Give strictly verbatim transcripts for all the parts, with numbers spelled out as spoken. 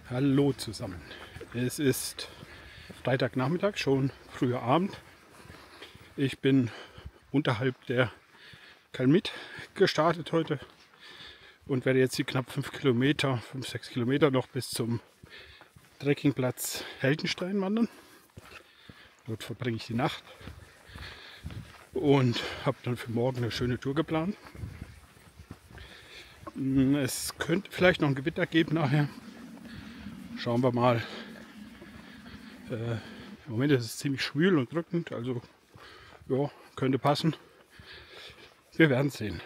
Hallo zusammen. Es ist Freitagnachmittag, schon früher Abend. Ich bin unterhalb der Kalmit gestartet heute und werde jetzt die knapp fünf Kilometer, fünf, sechs Kilometer noch bis zum Trekkingplatz Heldenstein wandern. Dort verbringe ich die Nacht und habe dann für morgen eine schöne Tour geplant. Es könnte vielleicht noch ein Gewitter geben nachher. Schauen wir mal. Äh, Im Moment ist es ziemlich schwül und drückend, also ja, könnte passen. Wir werden sehen.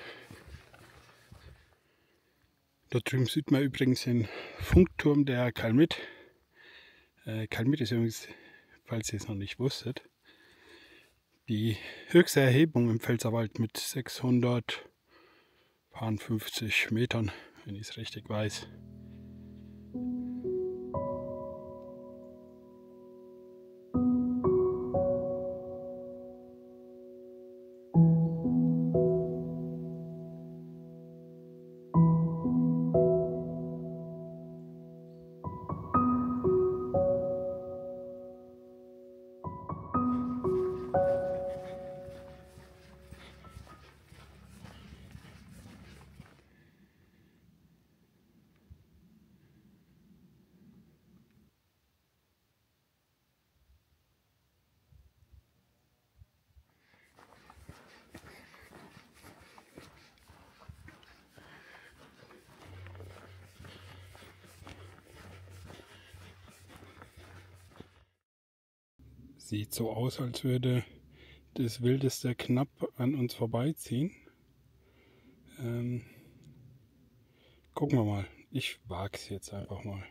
Da drüben sieht man übrigens den Funkturm der Kalmit. Äh, Kalmit ist übrigens, falls ihr es noch nicht wusstet, die höchste Erhebung im Pfälzerwald mit sechshundertfünfzig Metern, wenn ich es richtig weiß. Sieht so aus, als würde das Wildeste knapp an uns vorbeiziehen. Ähm, gucken wir mal. Ich wage es jetzt einfach mal.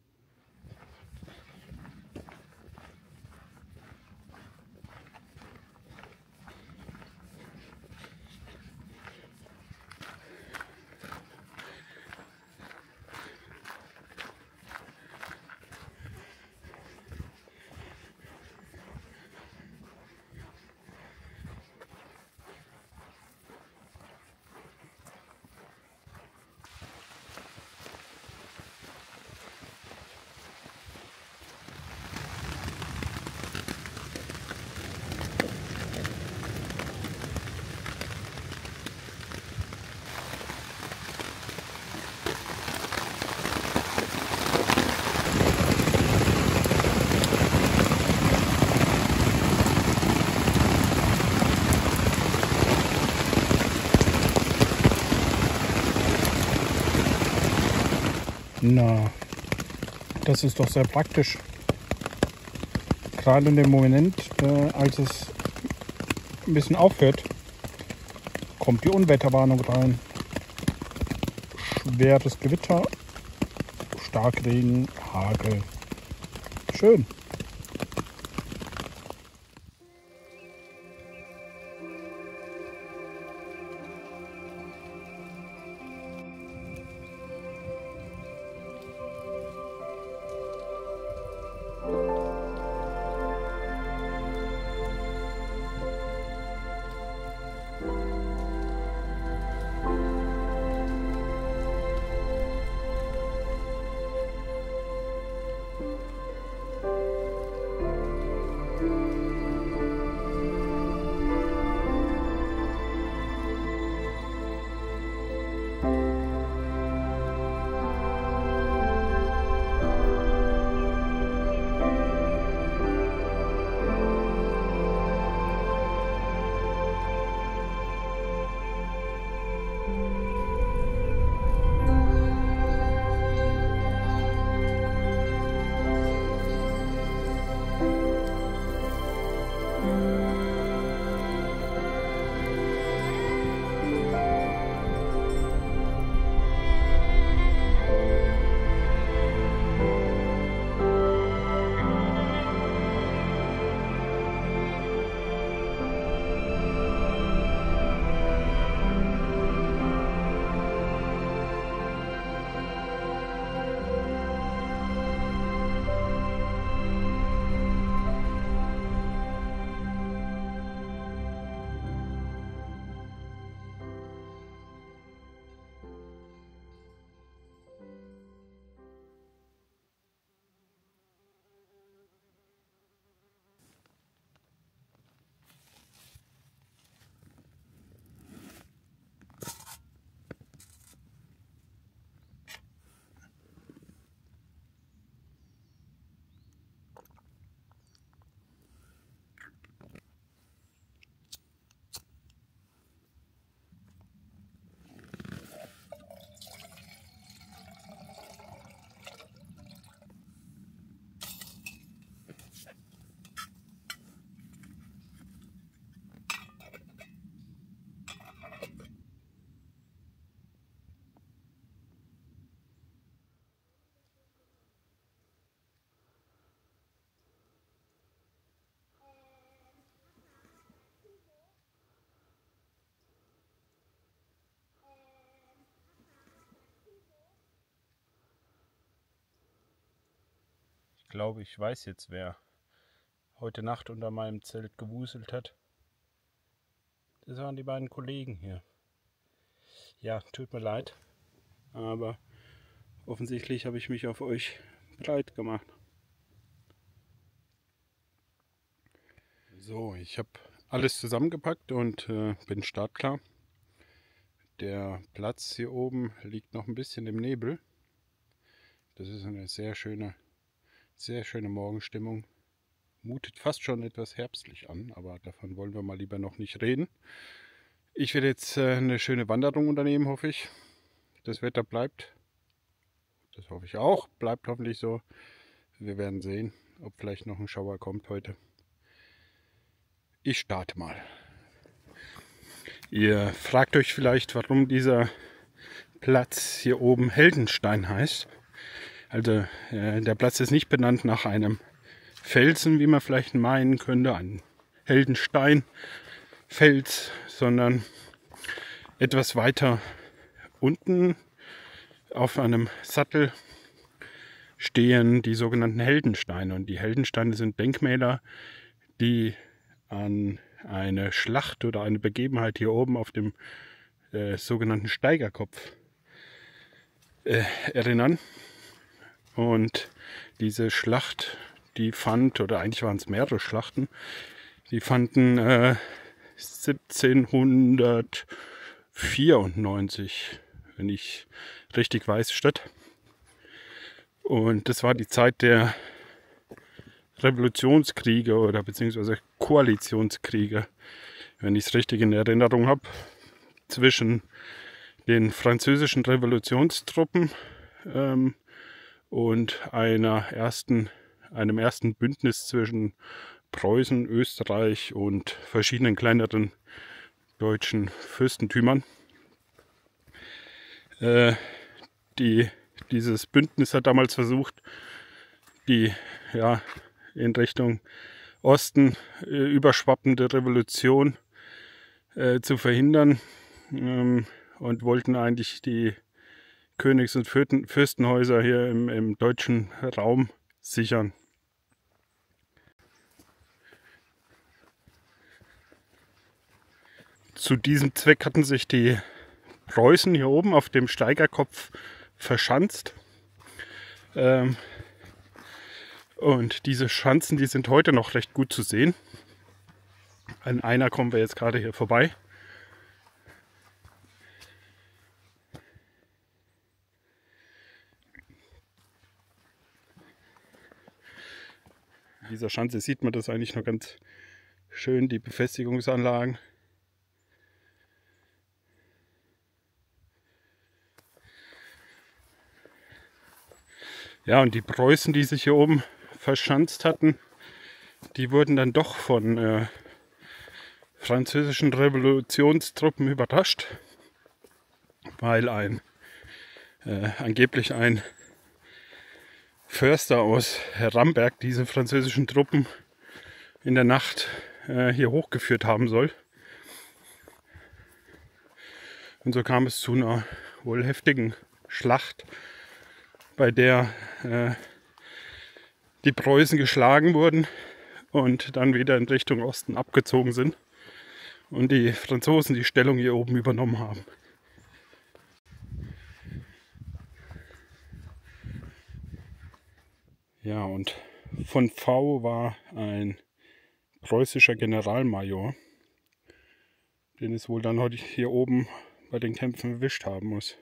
Na, das ist doch sehr praktisch. Gerade in dem Moment, äh, als es ein bisschen aufhört, kommt die Unwetterwarnung rein. Schweres Gewitter, Starkregen, Hagel. Schön. glaube, ich weiß jetzt, wer heute Nacht unter meinem Zelt gewuselt hat. Das waren die beiden Kollegen hier. Ja, tut mir leid, aber offensichtlich habe ich mich auf euch breit gemacht. So, ich habe alles zusammengepackt und äh, bin startklar. Der Platz hier oben liegt noch ein bisschen im Nebel. Das ist eine sehr schöne, sehr schöne Morgenstimmung. Mutet fast schon etwas herbstlich an, aber davon wollen wir mal lieber noch nicht reden. Ich werde jetzt äh, eine schöne Wanderung unternehmen, hoffe ich. Das Wetter bleibt. Das hoffe ich auch. Bleibt hoffentlich so. Wir werden sehen, ob vielleicht noch ein Schauer kommt heute. Ich starte mal. Ihr fragt euch vielleicht, warum dieser Platz hier oben Heldenstein heißt. Also äh, der Platz ist nicht benannt nach einem Felsen, wie man vielleicht meinen könnte, ein Heldenstein, Fels, sondern etwas weiter unten auf einem Sattel stehen die sogenannten Heldensteine. Und die Heldensteine sind Denkmäler, die an eine Schlacht oder eine Begebenheit hier oben auf dem äh, sogenannten Steigerkopf äh, erinnern. Und diese Schlacht, die fand, oder eigentlich waren es mehrere Schlachten, die fanden äh, siebzehnhundertvierundneunzig, wenn ich richtig weiß, statt. Und das war die Zeit der Revolutionskriege oder beziehungsweise Koalitionskriege, wenn ich es richtig in Erinnerung habe, zwischen den französischen Revolutionstruppen ähm, und einer ersten, einem ersten Bündnis zwischen Preußen, Österreich und verschiedenen kleineren deutschen Fürstentümern. Äh, die, dieses Bündnis hat damals versucht, die ja, in Richtung Osten äh, überschwappende Revolution äh, zu verhindern ähm, und wollten eigentlich die Königs- und Fürstenhäuser hier im, im deutschen Raum sichern. Zu diesem Zweck hatten sich die Preußen hier oben auf dem Steigerkopf verschanzt. Ähm, und diese Schanzen, die sind heute noch recht gut zu sehen. An einer kommen wir jetzt gerade hier vorbei. In dieser Schanze sieht man das eigentlich noch ganz schön, die Befestigungsanlagen. Ja, und die Preußen, die sich hier oben verschanzt hatten, die wurden dann doch von äh, französischen Revolutionstruppen überrascht, weil ein äh, angeblich ein Förster aus Ramberg diese französischen Truppen in der Nacht äh, hier hochgeführt haben soll. Und so kam es zu einer wohl heftigen Schlacht, bei der äh, die Preußen geschlagen wurden und dann wieder in Richtung Osten abgezogen sind und die Franzosen die Stellung hier oben übernommen haben. Ja, und von V war ein preußischer Generalmajor, den es wohl dann heute hier oben bei den Kämpfen erwischt haben muss.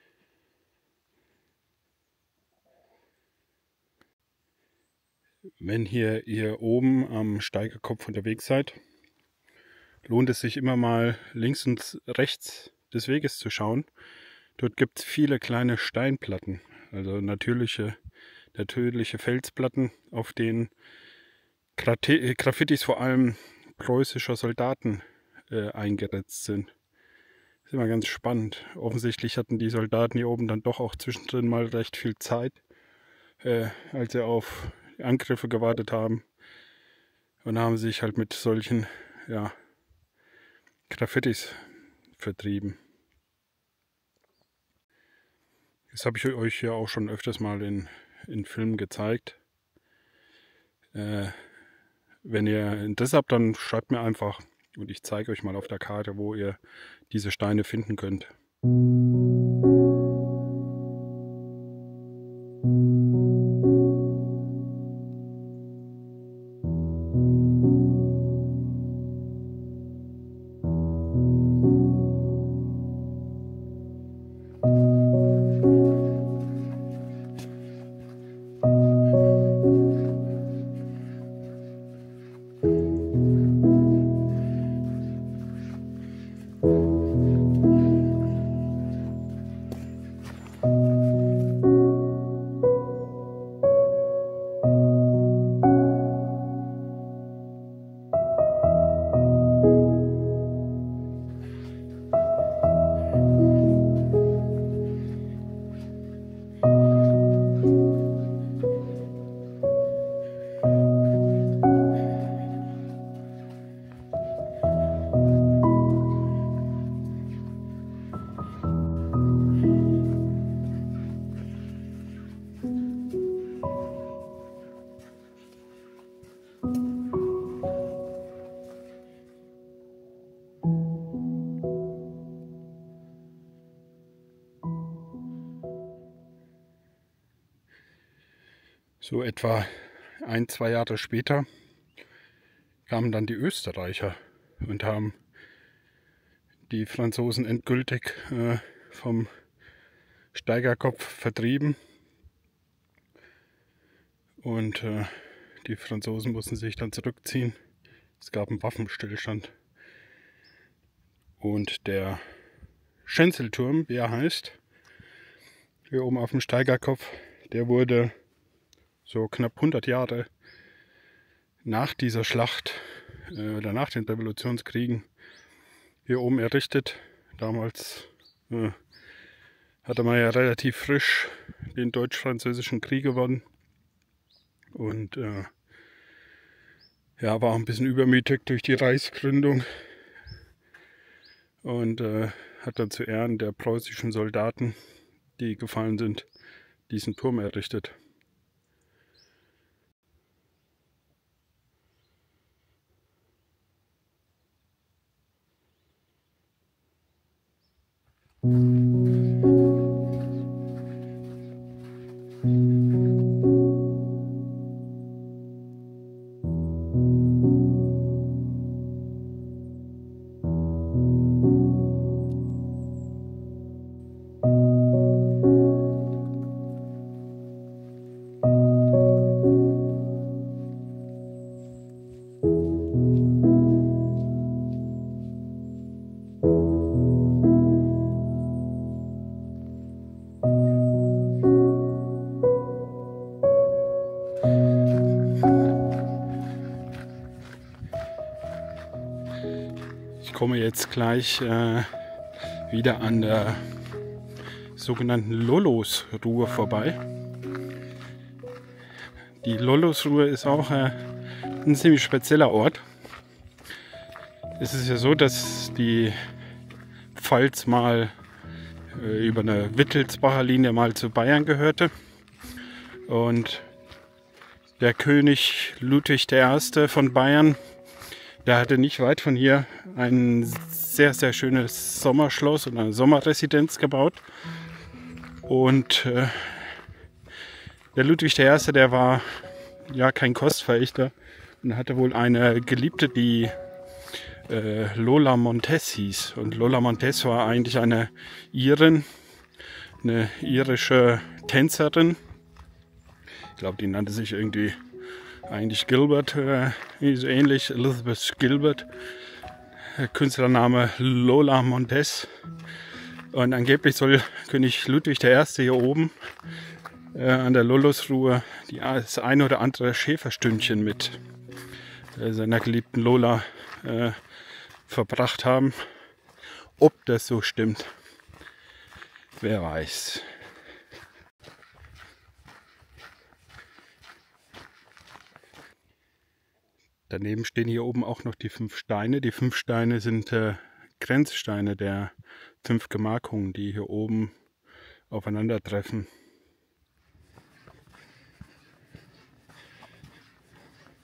Wenn hier ihr oben am Steigerkopf unterwegs seid, lohnt es sich immer mal links und rechts des Weges zu schauen. Dort gibt es viele kleine Steinplatten, also natürliche, natürliche Felsplatten, auf denen Graffitis vor allem preußischer Soldaten äh, eingeritzt sind. Das ist immer ganz spannend. Offensichtlich hatten die Soldaten hier oben dann doch auch zwischendrin mal recht viel Zeit, äh, als sie auf Angriffe gewartet haben. Und haben sich halt mit solchen ja, Graffitis vertrieben. Das habe ich euch ja auch schon öfters mal in, in Filmen gezeigt. Äh, wenn ihr Interesse habt, dann schreibt mir einfach und ich zeige euch mal auf der Karte, wo ihr diese Steine finden könnt. So etwa ein, zwei Jahre später kamen dann die Österreicher und haben die Franzosen endgültig äh, vom Steigerkopf vertrieben. Und äh, die Franzosen mussten sich dann zurückziehen. Es gab einen Waffenstillstand. Und der Schenzelturm, wie er heißt, hier oben auf dem Steigerkopf, der wurde so knapp hundert Jahre nach dieser Schlacht äh, oder nach den Revolutionskriegen hier oben errichtet. Damals äh, hatte man ja relativ frisch den Deutsch-Französischen Krieg gewonnen und äh, ja, war auch ein bisschen übermütig durch die Reichsgründung und äh, hat dann zu Ehren der preußischen Soldaten, die gefallen sind, diesen Turm errichtet. Ich komme jetzt gleich äh, wieder an der sogenannten Lolosruhe vorbei. Die Lolosruhe ist auch äh, ein ziemlich spezieller Ort. Es ist ja so, dass die Pfalz mal äh, über eine Wittelsbacher Linie mal zu Bayern gehörte. Und der König Ludwig der Erste von Bayern, der hatte nicht weit von hier ein sehr, sehr schönes Sommerschloss und eine Sommerresidenz gebaut. Und äh, der Ludwig der Erste, der war ja kein Kostverächter und hatte wohl eine Geliebte, die äh, Lola Montez hieß. Und Lola Montez war eigentlich eine Irin, eine irische Tänzerin. Ich glaube, die nannte sich irgendwie eigentlich Gilbert, äh, so ähnlich, Elizabeth Gilbert, Künstlername Lola Montez. Und angeblich soll König Ludwig der Erste hier oben äh, an der Lolosruhe die, das ein oder andere Schäferstündchen mit äh, seiner geliebten Lola äh, verbracht haben. Ob das so stimmt, wer weiß. Daneben stehen hier oben auch noch die fünf Steine. Die fünf Steine sind äh, Grenzsteine der fünf Gemarkungen, die hier oben aufeinandertreffen.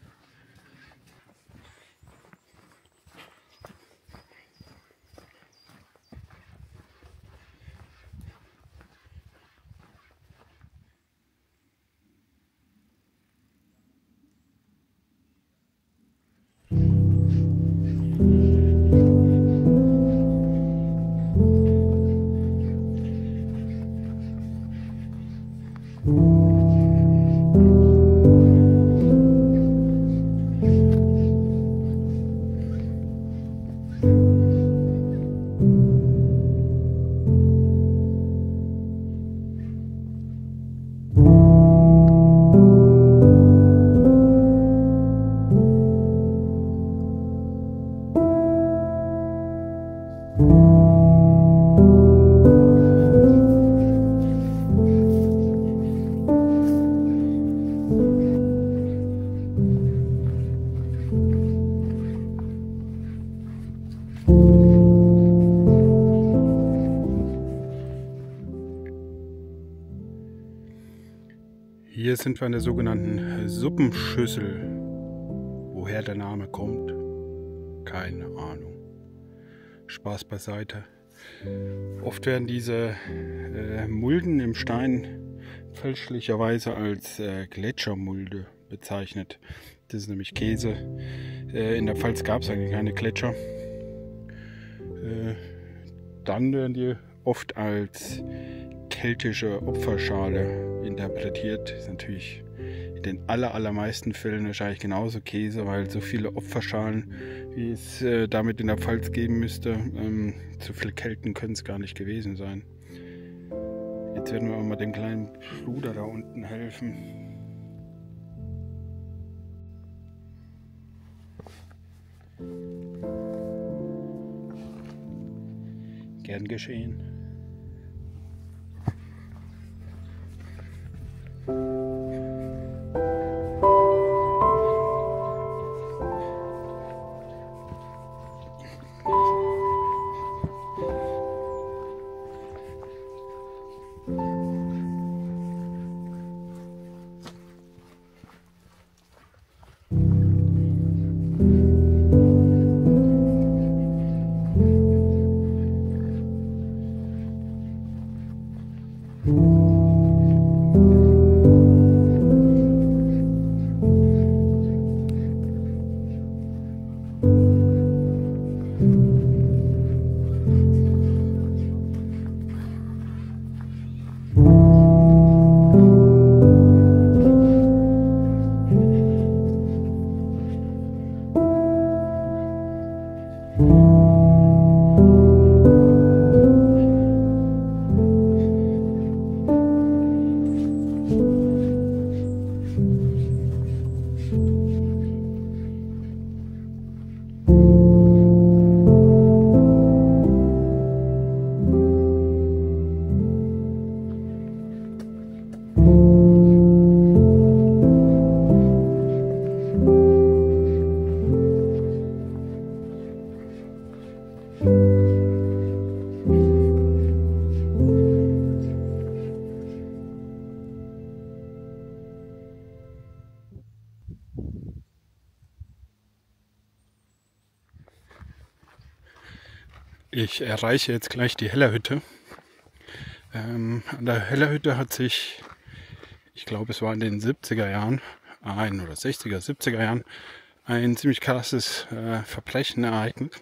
Hier sind wir an der sogenannten Suppenschüssel. Woher der Name kommt, keine Ahnung. Spaß beiseite. Oft werden diese äh, Mulden im Stein fälschlicherweise als äh, Gletschermulde bezeichnet. Das ist nämlich Käse. Äh, in der Pfalz gab es eigentlich keine Gletscher. Äh, dann werden die oft als keltische Opferschale interpretiert. Ist natürlich in den aller, allermeisten Fällen wahrscheinlich genauso Käse, weil so viele Opferschalen, wie es äh, damit in der Pfalz geben müsste, ähm, so viele Kelten können es gar nicht gewesen sein. Jetzt werden wir mal dem kleinen Bruder da unten helfen. Gern geschehen. Ich erreiche jetzt gleich die Hellerhütte. Ähm, an der Hellerhütte hat sich, ich glaube es war in den siebziger Jahren, ein oder sechziger, siebziger Jahren, ein ziemlich krasses äh, Verbrechen ereignet.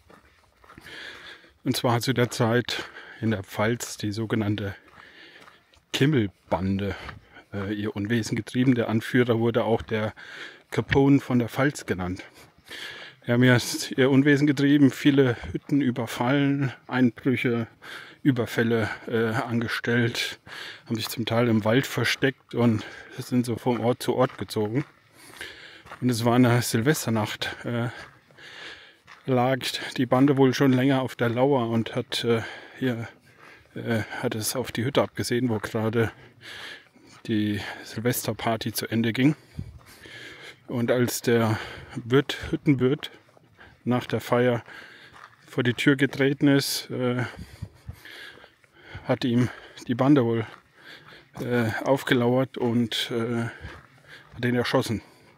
Und zwar hat zu der Zeit in der Pfalz die sogenannte Kimmelbande äh, ihr Unwesen getrieben. Der Anführer wurde auch der Capone von der Pfalz genannt. Die haben jetzt ihr Unwesen getrieben, viele Hütten überfallen, Einbrüche, Überfälle äh, angestellt, haben sich zum Teil im Wald versteckt und sind so von Ort zu Ort gezogen. Und es war eine Silvesternacht, äh, lag die Bande wohl schon länger auf der Lauer und hat äh, hier äh, hat es auf die Hütte abgesehen, wo gerade die Silvesterparty zu Ende ging. Und als der Wirt, Hüttenwirt nach der Feier vor die Tür getreten ist, äh, hat ihm die Bande wohl äh, aufgelauert und äh, hat ihn erschossen.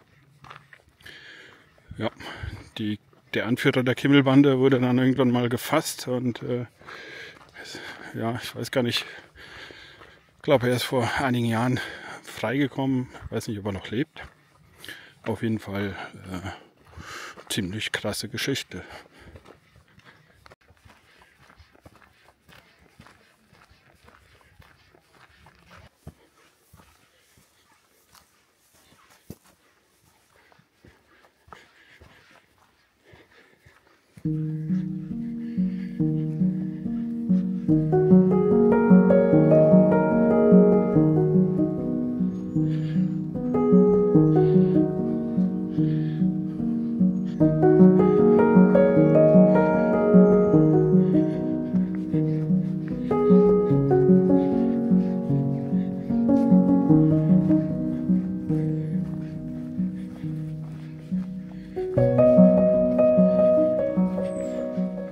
Ja, die, der Anführer der Kimmelbande wurde dann irgendwann mal gefasst und äh, ja, ich weiß gar nicht, ich glaube, er ist vor einigen Jahren freigekommen, weiß nicht, ob er noch lebt. Auf jeden Fall äh, ziemlich krasse Geschichte.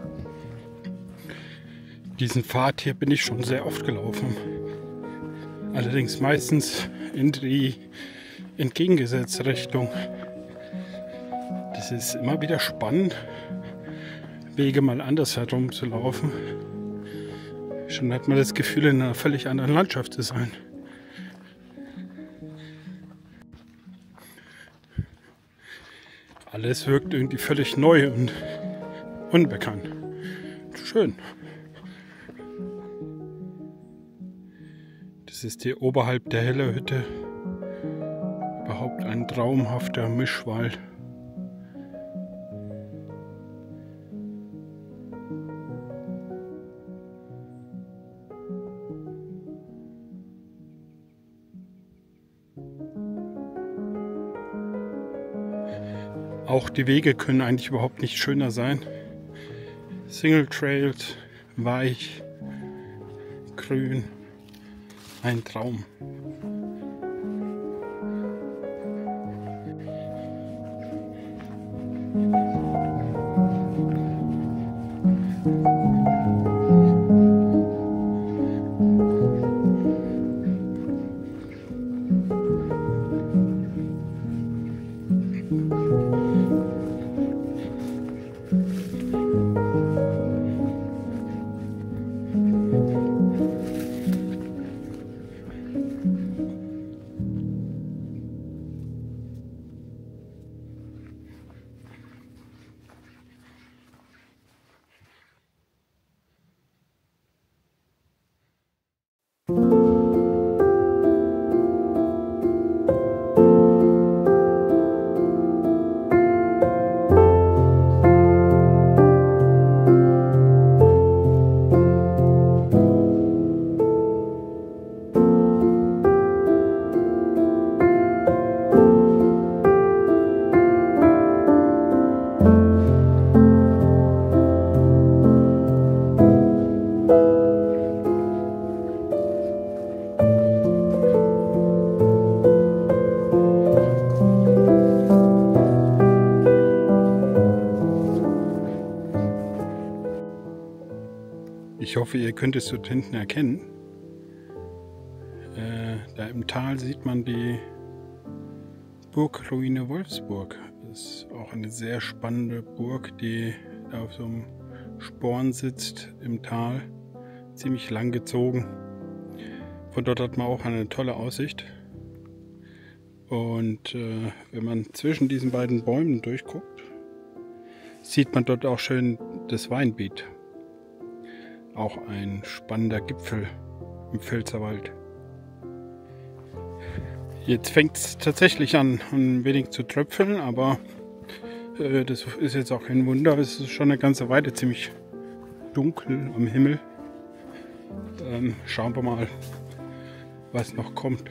Diesen Pfad hier bin ich schon sehr oft gelaufen. Allerdings meistens in die entgegengesetzte Richtung. Das ist immer wieder spannend, Wege mal anders herum zu laufen. Schon hat man das Gefühl, in einer völlig anderen Landschaft zu sein. Alles wirkt irgendwie völlig neu und unbekannt. Schön. Das ist hier oberhalb der Hellerhütte. Überhaupt ein traumhafter Mischwald. Auch die Wege können eigentlich überhaupt nicht schöner sein. Single Trails, weich, grün, ein Traum. Ich hoffe, ihr könnt es dort hinten erkennen. Äh, da im Tal sieht man die Burgruine Wolfsburg. Das ist auch eine sehr spannende Burg, die auf so einem Sporn sitzt im Tal. Ziemlich lang gezogen. Von dort hat man auch eine tolle Aussicht. Und äh, wenn man zwischen diesen beiden Bäumen durchguckt, sieht man dort auch schön das Weinbiet. Auch ein spannender Gipfel im Pfälzerwald. Jetzt fängt es tatsächlich an, ein wenig zu tröpfeln, aber äh, das ist jetzt auch kein Wunder. Es ist schon eine ganze Weile ziemlich dunkel am Himmel. Ähm, schauen wir mal, was noch kommt.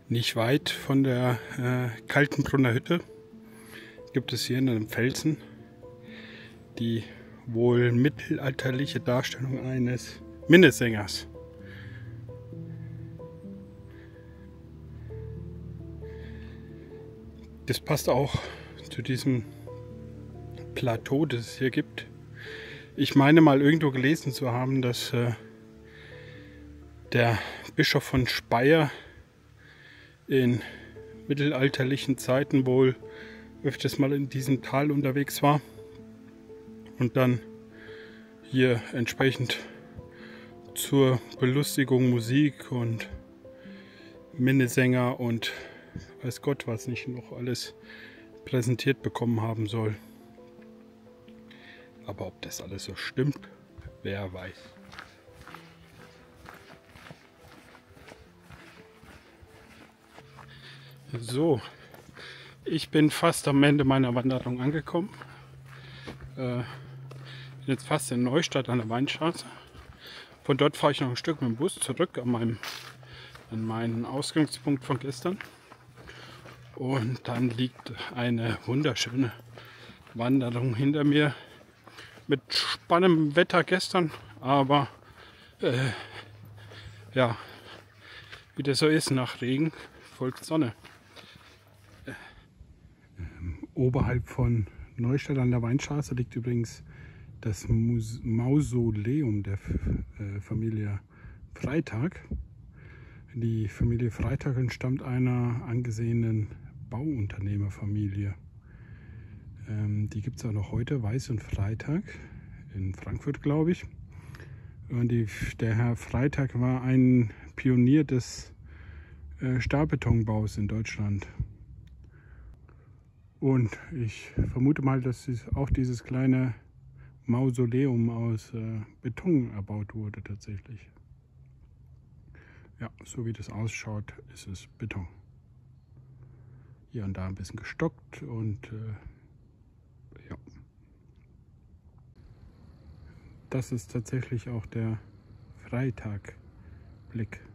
Nicht weit von der äh, Kaltenbrunner Hütte gibt es hier einen Felsen die wohl mittelalterliche Darstellung eines Minnesängers. Das passt auch zu diesem Plateau, das es hier gibt. Ich meine mal irgendwo gelesen zu haben, dass äh, der Bischof von Speyer in mittelalterlichen Zeiten wohl öfters mal in diesem Tal unterwegs war und dann hier entsprechend zur Belustigung Musik und Minnesänger und weiß Gott was nicht noch alles präsentiert bekommen haben soll. Aber ob das alles so stimmt, wer weiß. So, ich bin fast am Ende meiner Wanderung angekommen. Äh, bin jetzt fast in Neustadt an der Weinstraße. Von dort fahre ich noch ein Stück mit dem Bus zurück an, meinem, an meinen Ausgangspunkt von gestern. Und dann liegt eine wunderschöne Wanderung hinter mir mit spannendem Wetter gestern, aber äh, ja, wie das so ist, nach Regen folgt Sonne. Oberhalb von Neustadt an der Weinstraße liegt übrigens das Mus Mausoleum der äh, Familie Freytag. Die Familie Freytag entstammt einer angesehenen Bauunternehmerfamilie. Ähm, die gibt es auch noch heute, Weiß und Freytag, in Frankfurt, glaube ich. Und die, der Herr Freytag war ein Pionier des äh, Stahlbetonbaus in Deutschland. Und ich vermute mal, dass auch dieses kleine Mausoleum aus äh, Beton erbaut wurde tatsächlich. Ja, so wie das ausschaut, ist es Beton. Hier und da ein bisschen gestockt und äh, ja. Das ist tatsächlich auch der Freytag-Blick.